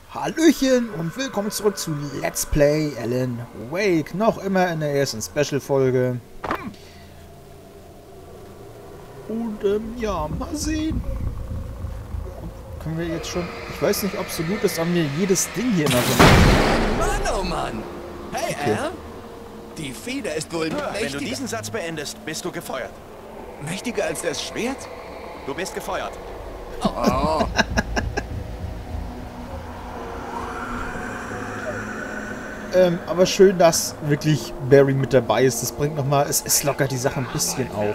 Hallöchen und willkommen zurück zu Let's Play Alan Wake. Noch immer in der ersten Special-Folge. Und ja, mal sehen. Können wir jetzt schon... Ich weiß nicht, ob es so gut ist, an mir jedes Ding hier immer so... Mann, oh Mann! Hey, Okay. Al? Die Feder ist wohl Wenn du mächtiger. diesen Satz beendest, bist du gefeuert. Mächtiger als das Schwert? Du bist gefeuert. Oh. Aber schön, dass wirklich Barry mit dabei ist. Das bringt nochmal... Es lockert die Sache ein bisschen auf.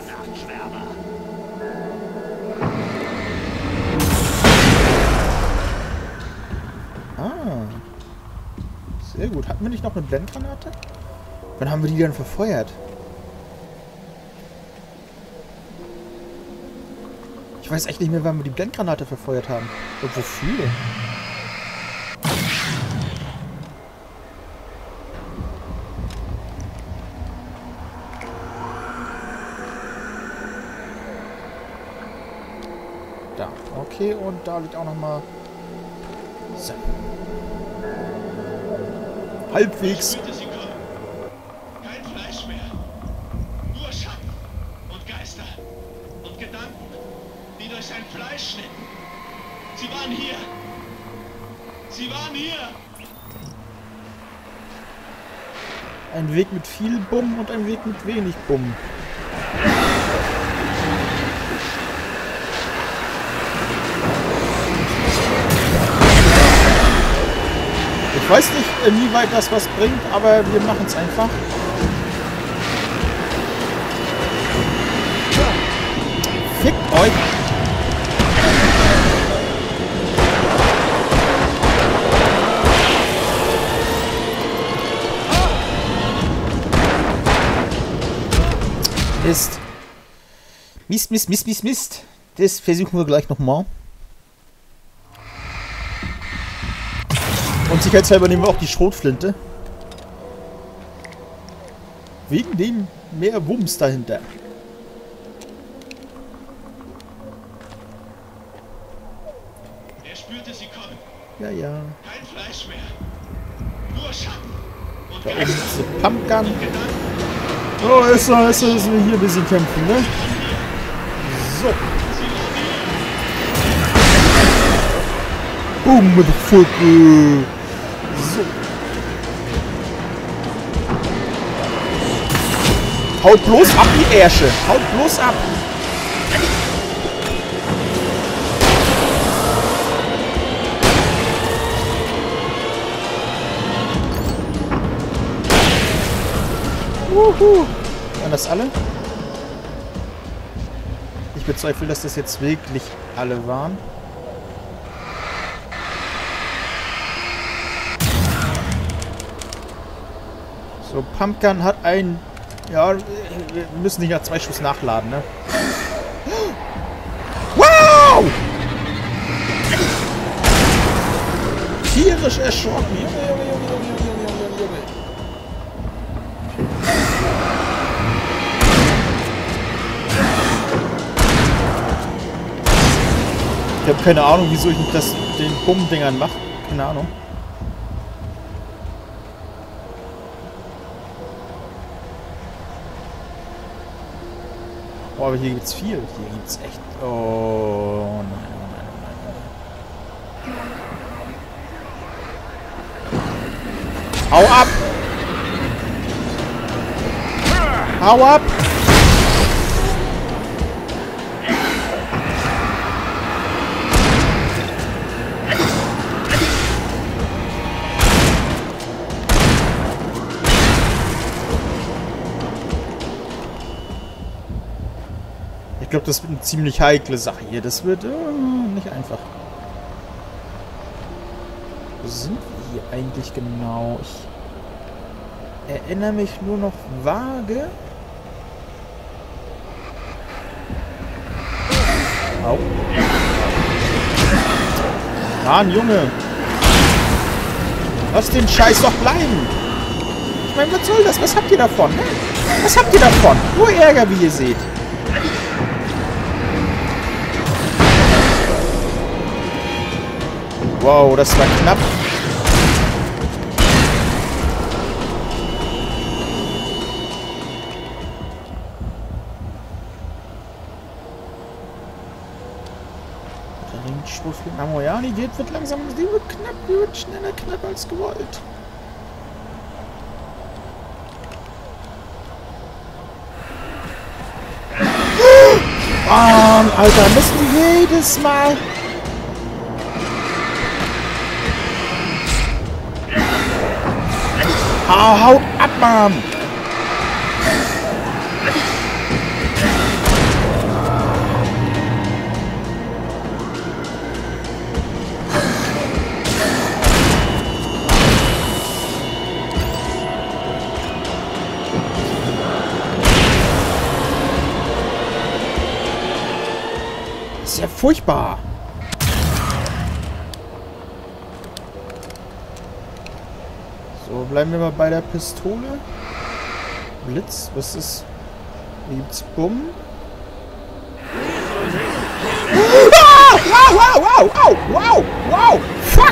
Ah. Sehr gut. Hatten wir nicht noch eine Blendgranate? Wann haben wir die denn verfeuert? Ich weiß echt nicht mehr, wann wir die Blendgranate verfeuert haben. Und wofür? Da. Okay, und da liegt auch nochmal... So. Halbwegs. Spürte sie kommen. Kein Fleisch mehr. Nur Schatten und Geister und Gedanken, die durch sein Fleisch schnitten. Sie waren hier. Sie waren hier. Ein Weg mit viel Bumm und ein Weg mit wenig Bumm. Ich weiß nicht, inwieweit das was bringt, aber wir machen es einfach. Fickt euch! Mist. Mist, Mist, Mist, Mist, Mist. Das versuchen wir gleich nochmal. Und sicherheitshalber nehmen wir auch die Schrotflinte. Wegen dem mehr Wumms dahinter. Er spürte sie kommen. Ja, ja. Kein Fleisch mehr. Nur Schatten und Da oben Geister ist eine Pumpgun. und Gedanken. Oh, ist so, dass wir hier ein bisschen kämpfen, ne? So. Boom, motherfucker. So. Haut bloß ab, die Ärsche. Haut bloß ab. Wuhu. Waren das alle? Ich bezweifle, dass das jetzt wirklich alle waren. So, Pumpgun hat ein... Ja, wir müssen nicht nach 2 Schuss nachladen, ne? Wow! Tierisch erschrocken. Junge, Junge, Junge, Junge, Junge, Junge, Junge. Ich habe keine Ahnung, wieso ich das den Bumm-Dingern mache. Keine Ahnung. Oh, aber hier gibt's viel. Hier gibt's echt... Oh, nein, oh nein, oh nein, oh nein. Hau ab! Hau ab! Ich glaube, das wird eine ziemlich heikle Sache hier. Das wird nicht einfach. Wo sind wir hier eigentlich genau? Ich erinnere mich nur noch vage. Au. Mann, Junge. Lass den Scheiß doch bleiben. Ich meine, was soll das? Was habt ihr davon? Ne? Was habt ihr davon? Nur Ärger, wie ihr seht. Wow, das war knapp. Der Ringschwurf mit Ammo. Ja, die wird langsam, die wird knapp, die wird schneller knapp als gewollt. Alter, müssen die jedes Mal... Haut ab, Mann! Das ist ja furchtbar! So, bleiben wir mal bei der Pistole. Blitz, was ist? Wie gibt's Bumm? Ah! Wow, wow, wow, wow, wow, wow, fuck!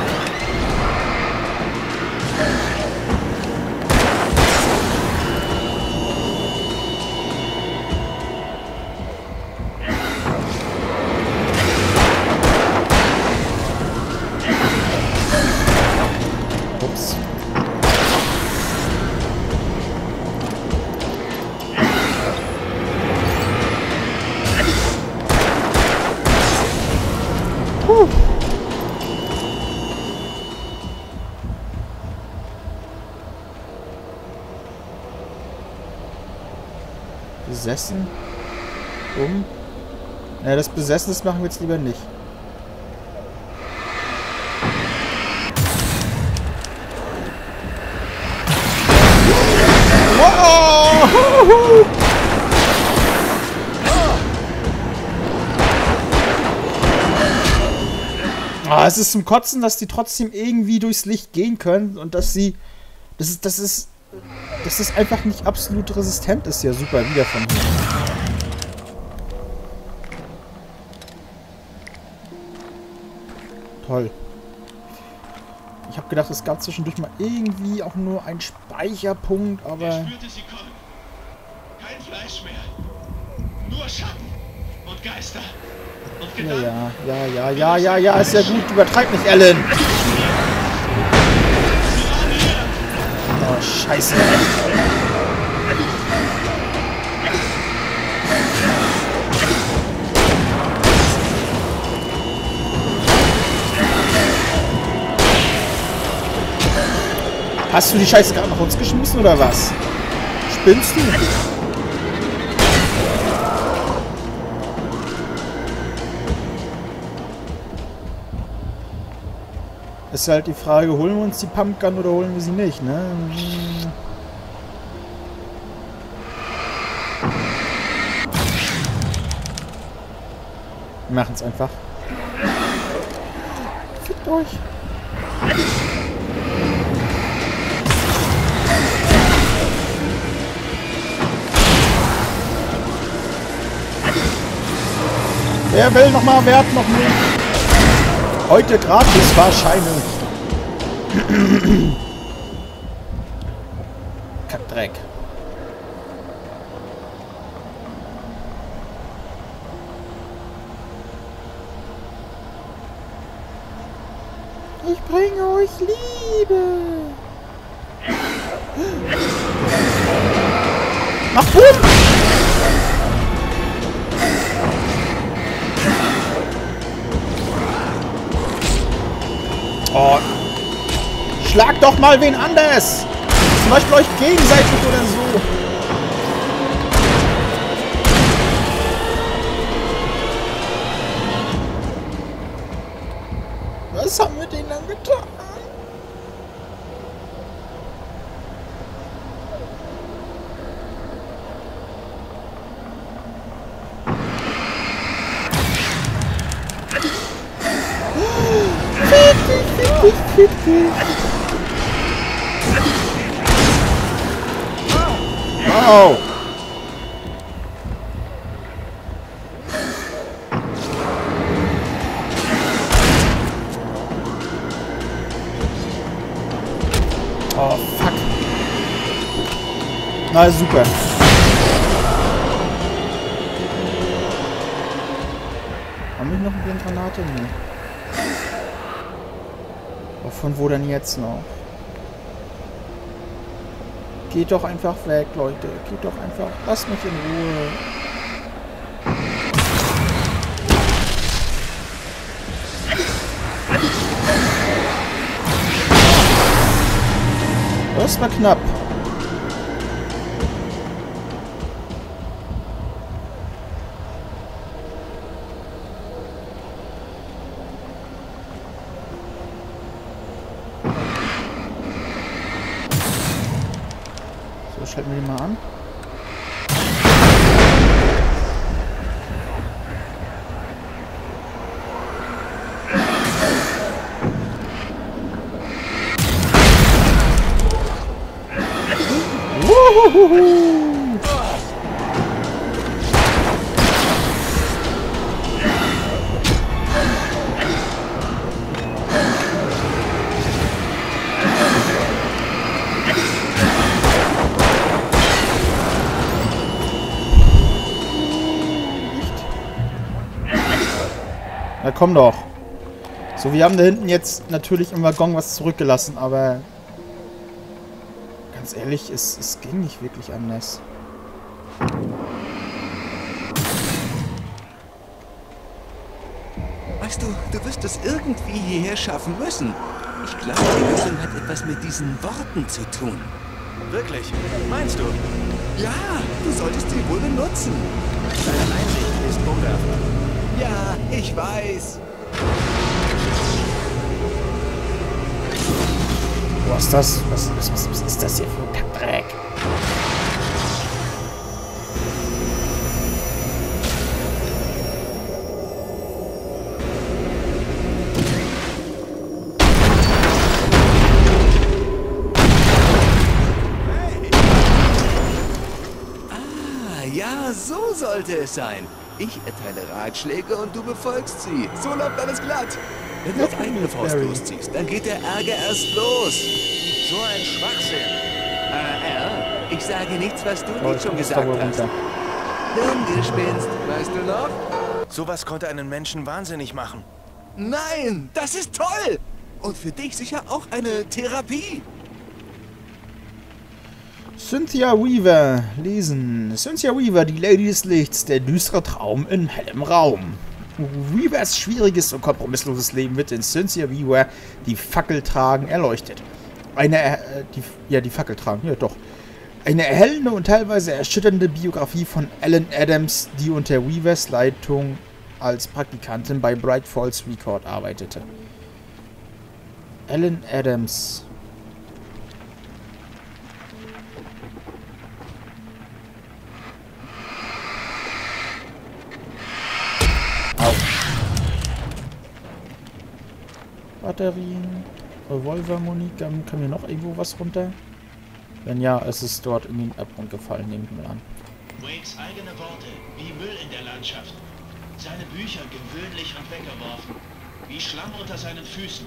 Ups. Besessen. Ja, das Besessen, das machen wir jetzt lieber nicht. Wow! Ah, es ist zum Kotzen, dass die trotzdem irgendwie durchs Licht gehen können und dass sie... Das ist einfach nicht absolut resistent ist. Ja, super, wieder von hier. Toll. Ich habe gedacht, es gab zwischendurch mal irgendwie auch nur einen Speicherpunkt, aber... Er spürte sie kommen. Kein Fleisch mehr. Nur Schatten und Geister und Gedanken. Ja, ist ja gut. Übertreib nicht, Alan. Oh, scheiße. Hast du die Scheiße gerade nach uns geschmissen, oder was? Spinnst du? Ist halt die Frage, holen wir uns die Pumpgun oder holen wir sie nicht, ne? Wir machen es einfach. Fickt euch! Wer will noch mal, wer hat noch mehr? Heute gratis wahrscheinlich. Kackdreck. Ich bringe euch Liebe. Mach Boom! Oh. Schlag doch mal wen anders! Zum Beispiel euch gegenseitig oder so. Was haben wir denen dann getan? Wow! Oh, fuck. Na, super. Haben wir noch eine Blindgranate? Nee. Aber von wo denn jetzt noch? Geht doch einfach weg, Leute. Geht doch einfach. Lasst mich in Ruhe. Das war knapp. So, schalten wir den mal an. Na komm doch. So, wir haben da hinten jetzt natürlich im Waggon was zurückgelassen, aber ganz ehrlich, es ging nicht wirklich anders. Weißt du, du wirst es irgendwie hierher schaffen müssen. Ich glaube, die Lösung hat etwas mit diesen Worten zu tun. Wirklich? Meinst du? Ja, du solltest sie wohl benutzen. Deine Einsicht ist umwerfend. Ja, ich weiß. Was ist das? Was ist das hier für ein Kackdreck? Ja, so sollte es sein. Ich erteile Ratschläge und du befolgst sie. So läuft alles glatt. Wenn du auf eigene Faust losziehst, dann geht der Ärger erst los. So ein Schwachsinn. Ich sage nichts, was du Oh, nicht schon ich muss gesagt da wohl hast. runter. Hirngespinst, weißt du noch? Sowas konnte einen Menschen wahnsinnig machen. Nein, das ist toll. Und für dich sicher auch eine Therapie. Cynthia Weaver. Lesen. Cynthia Weaver, die Lady des Lichts, der düstere Traum in hellem Raum. Weavers schwieriges und kompromissloses Leben wird in Cynthia Weaver, die Fackel tragen, erleuchtet. Die Fackel tragen, ja doch. Eine erhellende und teilweise erschütternde Biografie von Ellen Adams, die unter Weavers Leitung als Praktikantin bei Bright Falls Record arbeitete. Ellen Adams. Batterien, Revolvermunition, kann mir noch irgendwo was runter? Wenn ja, es ist dort in den Abgrund gefallen, nehme ich mal an. Wakes eigene Worte, wie Müll in der Landschaft. Seine Bücher gewöhnlich und weggeworfen, wie Schlamm unter seinen Füßen.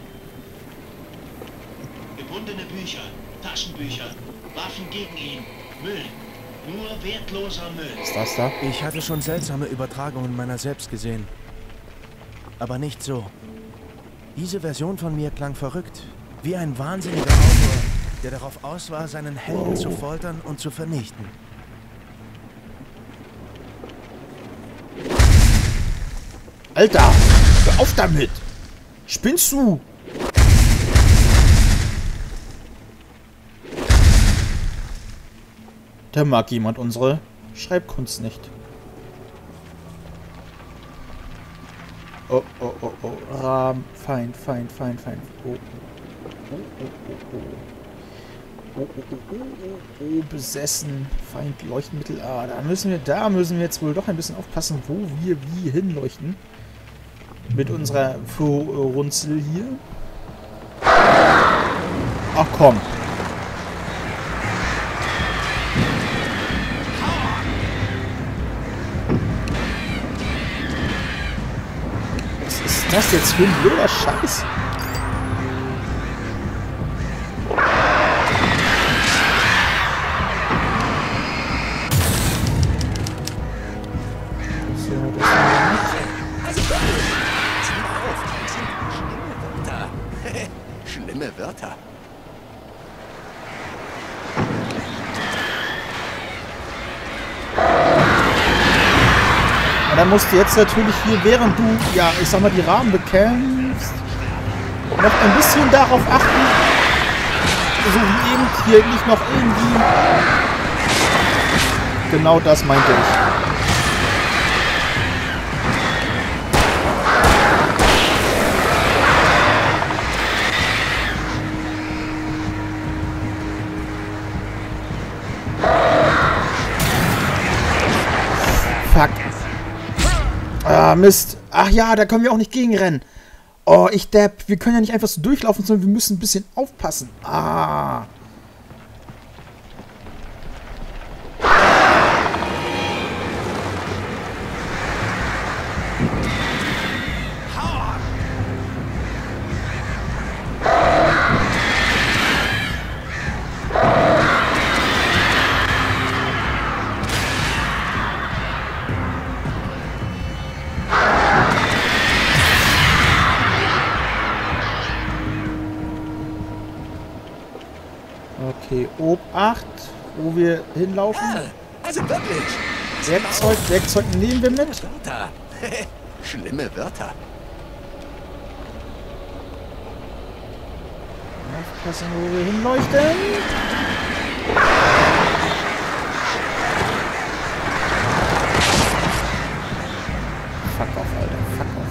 Gebundene Bücher, Taschenbücher, Waffen gegen ihn, Müll. Nur wertloser Müll. Ist das da? Ich hatte schon seltsame Übertragungen meiner selbst gesehen. Aber nicht so. Diese Version von mir klang verrückt. Wie ein wahnsinniger Autor, der darauf aus war, seinen Helden zu foltern und zu vernichten. Alter, hör auf damit! Spinnst du? Da mag jemand unsere Schreibkunst nicht. Oh, oh, oh, oh. Rahmen. Feind. Oh, oh, oh, oh, oh. Oh, besessen. Feind, Leuchtmittel. Ah, da müssen wir jetzt wohl doch ein bisschen aufpassen, wo wir wie hinleuchten. Mit unserer Flohrunzel hier. Ach komm. Was ist das jetzt für ein blöder Scheiß? Schlimme Wörter. Und dann musst du jetzt natürlich hier, während du, ja, ich sag mal, die Rahmen bekämpfst, noch ein bisschen darauf achten, so wie eben hier nicht noch irgendwie... Genau das meinte ich. Fuck. Ah, Mist. Ach ja, da können wir auch nicht gegenrennen. Oh, ich Depp. Wir können ja nicht einfach so durchlaufen, sondern wir müssen ein bisschen aufpassen. Ah. Okay, Obacht, wo wir hinlaufen. Also wirklich. Werkzeug nehmen wir mit. Wörter. Schlimme Wörter. Aufpassen, wo wir hinleuchten. Fuck off, Alter. Fuck off.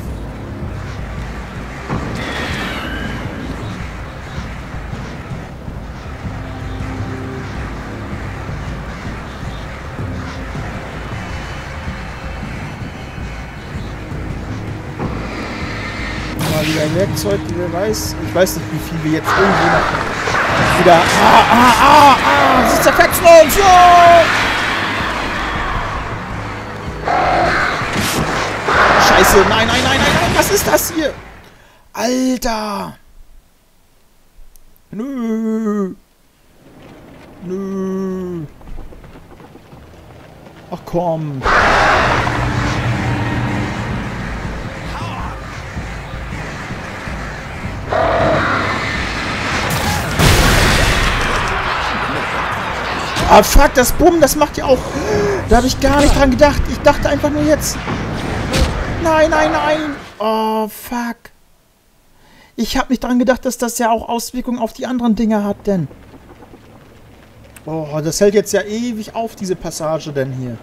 Mal wieder ein Werkzeug, wer weiß. Ich weiß nicht, wie viel wir jetzt irgendwo noch wieder... Sie zerfetzen uns! Ja! Scheiße, nein, nein, nein, nein, nein, was ist das hier? Alter! Nö! Nö! Ach komm! Ah, fuck, das Bumm, das macht ja auch... Da habe ich gar nicht dran gedacht. Ich dachte einfach nur jetzt... Nein, nein, nein. Oh, fuck. Ich habe nicht dran gedacht, dass das ja auch Auswirkungen auf die anderen Dinger hat, denn... Oh, das hält jetzt ja ewig auf, diese Passage denn hier.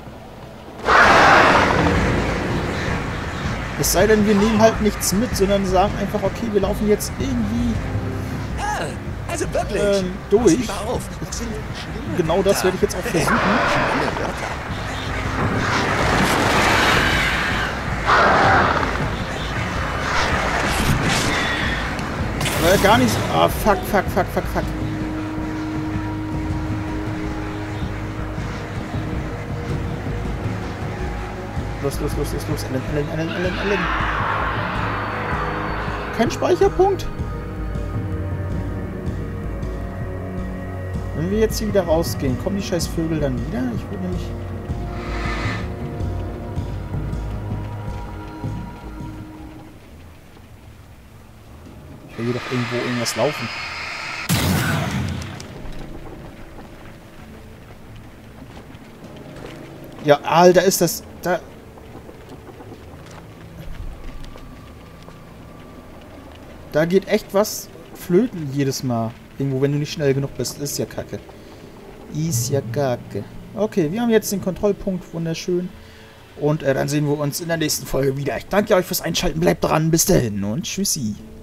Es sei denn, wir nehmen halt nichts mit, sondern sagen einfach, okay, wir laufen jetzt irgendwie... Also wirklich. Durch. Pass lieber auf. Genau das werde ich jetzt auch versuchen. Schlimme Wörter. Aber gar nicht... Ah, fuck, fuck, fuck, fuck, fuck. Los, los, los, los, los. Ellen. Kein Speicherpunkt. Wenn wir jetzt hier wieder rausgehen, kommen die scheiß Vögel dann wieder? Ich will nämlich... Ich will hier doch irgendwo irgendwas laufen. Ja, Alter, ist das... Da geht echt was flöten jedes Mal. Irgendwo, wenn du nicht schnell genug bist. Ist ja kacke. Ist ja kacke. Okay, wir haben jetzt den Kontrollpunkt. Wunderschön. Und dann sehen wir uns in der nächsten Folge wieder. Ich danke euch fürs Einschalten. Bleibt dran. Bis dahin und tschüssi.